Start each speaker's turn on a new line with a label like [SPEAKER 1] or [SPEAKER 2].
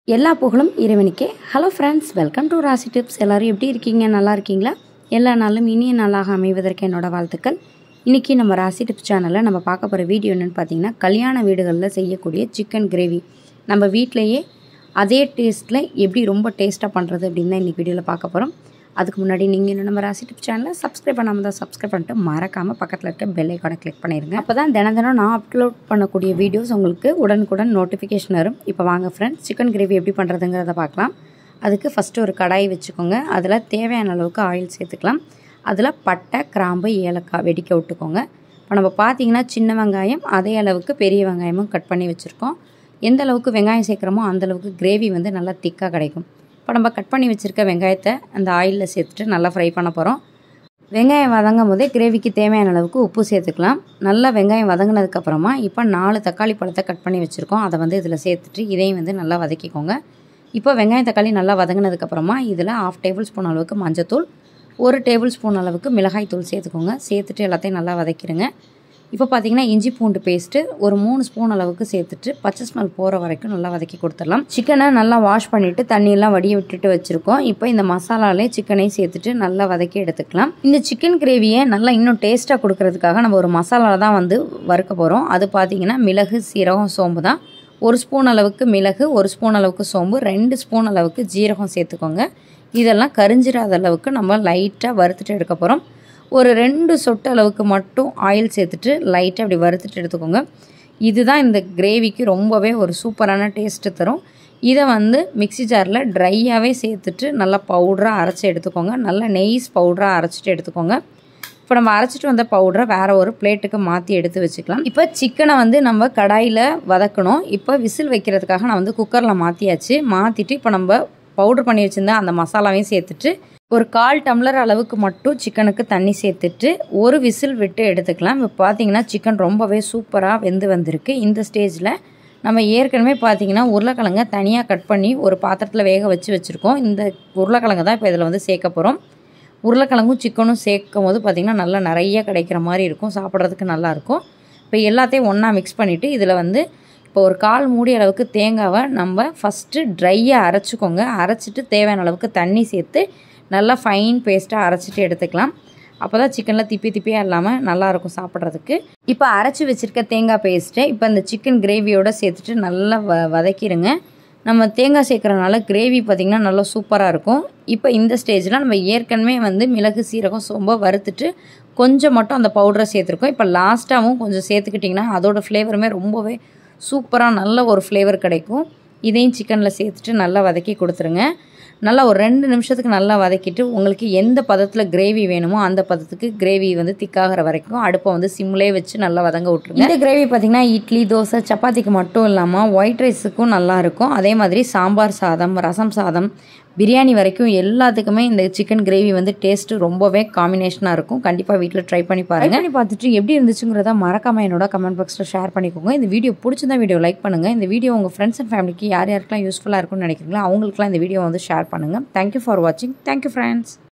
[SPEAKER 1] எல்லா புகழும் இறைவனுக்கே. Hello friends, welcome to Rasi tips. எல்லோரும் எப்படி இருக்கீங்க? நல்லா இருக்கீங்களா? எல்லா நாளும் இனிய நாளாக அமைவதற்கு என்னோட வாழ்த்துக்கள். இன்றைக்கி நம்ம ராசி டிப்ஸ் சேனலில் நம்ம பார்க்க போகிற வீடியோ என்னென்னு பார்த்தீங்கன்னா, கல்யாண வீடுகளில் செய்யக்கூடிய சிக்கன் கிரேவி நம்ம வீட்டிலையே அதே டேஸ்ட்டில் எப்படி ரொம்ப டேஸ்ட்டாக பண்ணுறது அப்படின்னு தான் இன்றைக்கி வீடியோவில் பார்க்க போகிறோம். அதுக்கு முன்னாடி நீங்கள் இன்னும் நம்ம ராசி டிப்ஸ் சேனலை சப்ஸ்கிரைப் பண்ணாமல் தான் சப்ஸ்கிரைப் பண்ணிட்டு மறக்காமல் பக்கத்தில் இருக்க பெல் ஐக்கானை கிளிக் பண்ணிடுங்க. அப்போ தான் தினம் நான் அப்லோட் பண்ணக்கூடிய வீடியோஸ் உங்களுக்கு உடனுக்குடன் நோட்டிஃபிகேஷன் வரும். இப்போ வாங்க ஃப்ரெண்ட்ஸ், சிக்கன் கிரேவி எப்படி பண்ணுறதுங்கிறத பார்க்கலாம். அதுக்கு ஃபஸ்ட்டு ஒரு கடாய் வச்சுக்கோங்க. அதில் தேவையான அளவுக்கு ஆயில் சேர்த்துக்கலாம். அதில் பட்டை, கிராம்பு, ஏலக்காய் வெடிக்க விட்டுக்கோங்க. இப்போ நம்ம பார்த்திங்கன்னா சின்ன வெங்காயம் அதே அளவுக்கு பெரிய வெங்காயமும் கட் பண்ணி வச்சுருக்கோம். எந்த அளவுக்கு வெங்காயம் சேர்க்குறோமோ அந்தளவுக்கு கிரேவி வந்து நல்லா திக்காக கிடைக்கும். இப்போ நம்ம கட் பண்ணி வச்சுருக்க வெங்காயத்தை அந்த ஆயிலில் சேர்த்துட்டு நல்லா ஃப்ரை பண்ண போகிறோம். வெங்காயம் வதங்கும் போதே கிரேவிக்கு தேவையான அளவுக்கு உப்பு சேர்த்துக்கலாம். நல்லா வெங்காயம் வதங்கினதுக்கப்புறமா இப்போ 4 தக்காளி பழத்தை கட் பண்ணி வச்சுருக்கோம். அதை வந்து இதில் சேர்த்துட்டு இதையும் வந்து நல்லா வதக்கிக்கோங்க. இப்போ வெங்காயம் தக்காளி நல்லா வதங்கினதுக்கப்புறமா இதில் 1/2 டேபிள் ஸ்பூன் அளவுக்கு மஞ்சத்தூள், 1 டேபிள் ஸ்பூன் அளவுக்கு மிளகாய் தூள் சேர்த்துக்கோங்க. சேர்த்துட்டு எல்லாத்தையும் நல்லா வதக்கிடுங்க. இப்போ பார்த்திங்கன்னா இஞ்சி பூண்டு பேஸ்ட்டு ஒரு 3 ஸ்பூன் அளவுக்கு சேர்த்துட்டு பச்சை ஸ்மெல் போகிற வரைக்கும் நல்லா வதக்கி கொடுத்துடலாம். சிக்கனை நல்லா வாஷ் பண்ணிவிட்டு தண்ணியெல்லாம் வடிய விட்டுட்டு வச்சுருக்கோம். இப்போ இந்த மசாலாலே சிக்கனையும் சேர்த்துட்டு நல்லா வதக்கி எடுத்துக்கலாம். இந்த சிக்கன் கிரேவியை நல்லா இன்னும் டேஸ்ட்டாக கொடுக்கறதுக்காக நம்ம ஒரு மசாலா தான் வந்து வறுக்க போகிறோம். அது பார்த்திங்கன்னா மிளகு, சீரகம், சோம்பு தான். 1 ஸ்பூன் அளவுக்கு மிளகு, 1 ஸ்பூன் அளவுக்கு சோம்பு, 2 ஸ்பூன் அளவுக்கு ஜீரகம் சேர்த்துக்கோங்க. இதெல்லாம் கரிஞ்சிடாத அளவுக்கு நம்ம லைட்டாக வறுத்துட்டு எடுக்க போகிறோம். ஒரு 2 சொட்டு அளவுக்கு மட்டும் ஆயில் சேர்த்துட்டு லைட்டாக அப்படி வறுத்துட்டு எடுத்துக்கோங்க. இதுதான் இந்த கிரேவிக்கு ரொம்பவே ஒரு சூப்பரான டேஸ்ட்டு தரும். இதை வந்து மிக்ஸி ஜாரில் ட்ரையாகவே சேர்த்துட்டு நல்லா பவுடராக அரைச்சி எடுத்துக்கோங்க. நல்லா நெய்ஸ் பவுடராக அரைச்சிட்டு எடுத்துக்கோங்க. இப்போ நம்ம அரைச்சிட்டு வந்த பவுடரை வேறு ஒரு பிளேட்டுக்கு மாற்றி எடுத்து வச்சுக்கலாம். இப்போ சிக்கனை வந்து நம்ம கடாயில் வதக்கணும். இப்போ விசில் வைக்கிறதுக்காக நான் வந்து குக்கரில் மாற்றியாச்சு. மாற்றிட்டு இப்போ நம்ம பவுடர் பண்ணி வச்சுருந்தா அந்த மசாலாவையும் சேர்த்துட்டு ஒரு 1/4 டம்ளர் அளவுக்கு மட்டும் சிக்கனுக்கு தண்ணி சேர்த்துட்டு ஒரு விசில் விட்டு எடுத்துக்கலாம். இப்போ பார்த்திங்கன்னா சிக்கன் ரொம்பவே சூப்பராக வெந்து வந்திருக்கு. இந்த ஸ்டேஜில் நம்ம ஏற்கனவே பார்த்திங்கன்னா உருளைக்கிழங்கை தனியாக கட் பண்ணி ஒரு பாத்திரத்தில் வேக வச்சுருக்கோம். இந்த உருளைக்கிழங்கு தான் இப்போ இதில் வந்து சேர்க்க போகிறோம். உருளைக்கிழங்கும் சிக்கனும் சேர்க்கும் போது பார்த்திங்கன்னா நல்லா நிறைய கிடைக்கிற மாதிரி இருக்கும், சாப்பிட்றதுக்கு நல்லாயிருக்கும். இப்போ எல்லாத்தையும் ஒன்றா மிக்ஸ் பண்ணிவிட்டு இதில் வந்து இப்போ ஒரு 1/4 மூடி அளவுக்கு தேங்காவை நம்ம ஃபஸ்ட்டு ட்ரையாக அரைச்சிக்கோங்க. அரைச்சிட்டு தேவையான அளவுக்கு தண்ணி சேர்த்து நல்லா ஃபைன் பேஸ்ட்டாக அரைச்சிட்டு எடுத்துக்கலாம். அப்போ தான் சிக்கனில் திப்பியாக இல்லாமல் நல்லாயிருக்கும் சாப்பிட்றதுக்கு. இப்போ அரைச்சி வச்சுருக்க தேங்காய் பேஸ்ட்டை இப்போ இந்த சிக்கன் கிரேவியோடு சேர்த்துட்டு நல்லா வதக்கிடுங்க. நம்ம தேங்காய் சேர்க்குறனால கிரேவி பார்த்திங்கன்னா நல்லா சூப்பராக இருக்கும். இப்போ இந்த ஸ்டேஜில் நம்ம ஏற்கனவே வந்து மிளகு, சீரகம், சோம்பை வறுத்துட்டு கொஞ்சம் மட்டும் அந்த பவுடரை சேர்த்துருக்கோம். இப்போ லாஸ்ட்டாகவும் கொஞ்சம் சேர்த்துக்கிட்டிங்கன்னா அதோடய ஃப்ளேவருமே ரொம்பவே சூப்பராக நல்ல ஒரு ஃப்ளேவர் கிடைக்கும். இதையும் சிக்கனில் சேர்த்துட்டு நல்லா வதக்கி கொடுத்துருங்க. நல்லா ஒரு 2 நிமிஷத்துக்கு நல்லா வதக்கிட்டு உங்களுக்கு எந்த பதத்தில் கிரேவி வேணுமோ அந்த பதத்துக்கு கிரேவி வந்து திக்காகிற வரைக்கும் அடுப்பை வந்து சிம்லேயே வச்சு நல்லா வதங்க விட்ருங்க. இந்த கிரேவி பார்த்திங்கன்னா இட்லி, தோசை, சப்பாத்திக்கு மட்டும் இல்லாமல் ஒயிட் ரைஸுக்கும் நல்லாயிருக்கும். அதே மாதிரி சாம்பார் சாதம், ரசம் சாதம், பிரியாணி வரைக்கும் எல்லாத்துக்குமே இந்த சிக்கன் கிரேவி வந்து டேஸ்ட்டு ரொம்பவே காம்பினேஷனாக இருக்கும். கண்டிப்பாக வீட்டில் ட்ரை பண்ணி பாருங்கள். பண்ணி பார்த்துட்டு எப்படி இருந்துச்சுங்கிறத மறக்காமல் என்னோட கமெண்ட் பாக்ஸில் ஷேர் பண்ணிக்கோங்க. இந்த வீடியோ பிடிச்சிருந்தா வீடியோ லைக் பண்ணுங்கள். இந்த வீடியோ உங்கள் ஃப்ரெண்ட்ஸ் அண்ட் ஃபேமிலிக்கு யாருக்கெல்லாம் யூஸ்ஃபுல்லாக இருக்கும்னு நினைக்கிறீங்களோ அவங்களுக்குலாம் இந்த வீடியோ வந்து ஷேர் பண்ணுங்கள். தேங்க்யூ ஃபார் வாட்சிங். Thank you friends.